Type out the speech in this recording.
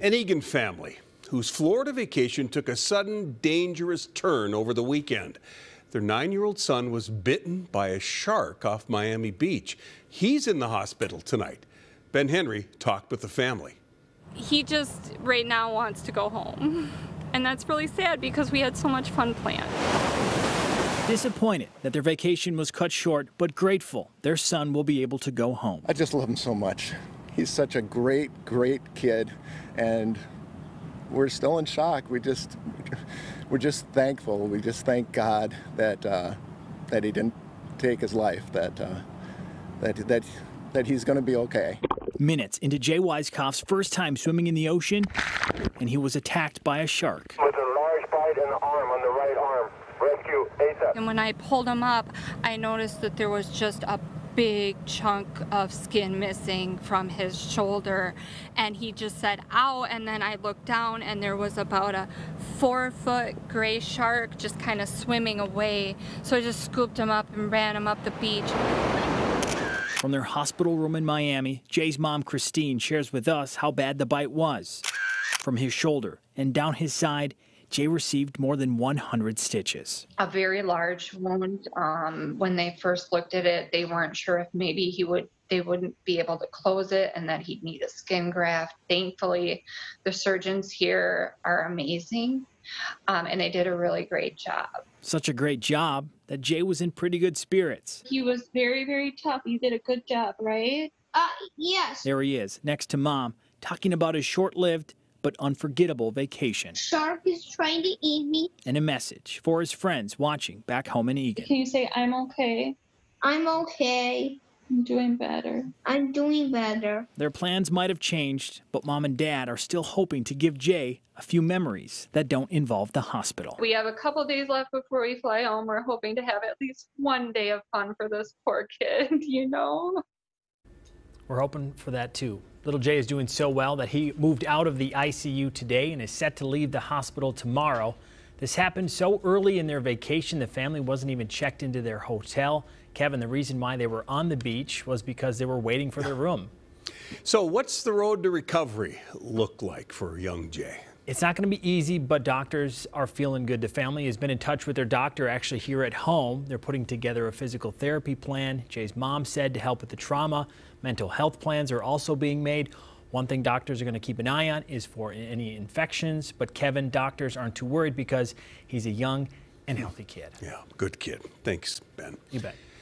An Eagan family whose Florida vacation took a sudden, dangerous turn over the weekend. Their 9-year-old son was bitten by a shark off Miami Beach. He's in the hospital tonight. Ben Henry talked with the family. He just right now wants to go home. And that's really sad because we had so much fun planned. Disappointed that their vacation was cut short, but grateful their son will be able to go home. I just love him so much. He's such a great kid, and we're still in shock. We're just thankful. We just thank God that he didn't take his life, that he's going to be okay. Minutes into Jay Weiskopf's first time swimming in the ocean, and he was attacked by a shark. With a large bite in the arm, on the right arm. Rescue ASAP. And when I pulled him up, I noticed that there was just a big chunk of skin missing from his shoulder, and he just said ow, and then I looked down and there was about a 4-foot gray shark just kind of swimming away. So I just scooped him up and ran him up the beach. From their hospital room in Miami, Jay's mom, Kristine, shares with us how bad the bite was. From his shoulder and down his side, Jay received more than 100 stitches. A very large wound. When they first looked at it, they weren't sure if maybe they wouldn't be able to close it and that he'd need a skin graft. Thankfully, the surgeons here are amazing, and they did a really great job. Such a great job that Jay was in pretty good spirits. He was very, very tough. You did a good job, right? Yes. There he is, next to Mom, talking about his short-lived but unforgettable vacation. Shark is trying to eat me. And a message for his friends watching back home in Eagan. Can you say, I'm okay? I'm okay. I'm doing better. I'm doing better. Their plans might have changed, but Mom and Dad are still hoping to give Jay a few memories that don't involve the hospital. We have a couple days left before we fly home. We're hoping to have at least one day of fun for this poor kid, you know? We're hoping for that too. Little Jay is doing so well that he moved out of the ICU today and is set to leave the hospital tomorrow. This happened so early in their vacation, the family wasn't even checked into their hotel. Kevin, the reason why they were on the beach was because they were waiting for their room. So what's the road to recovery look like for young Jay? It's not going to be easy, but doctors are feeling good. The family has been in touch with their doctor actually here at home. They're putting together a physical therapy plan. Jay's mom said to help with the trauma. Mental health plans are also being made. One thing doctors are going to keep an eye on is for any infections. But Kevin, doctors aren't too worried because he's a young and healthy kid. Yeah, good kid. Thanks, Ben. You bet.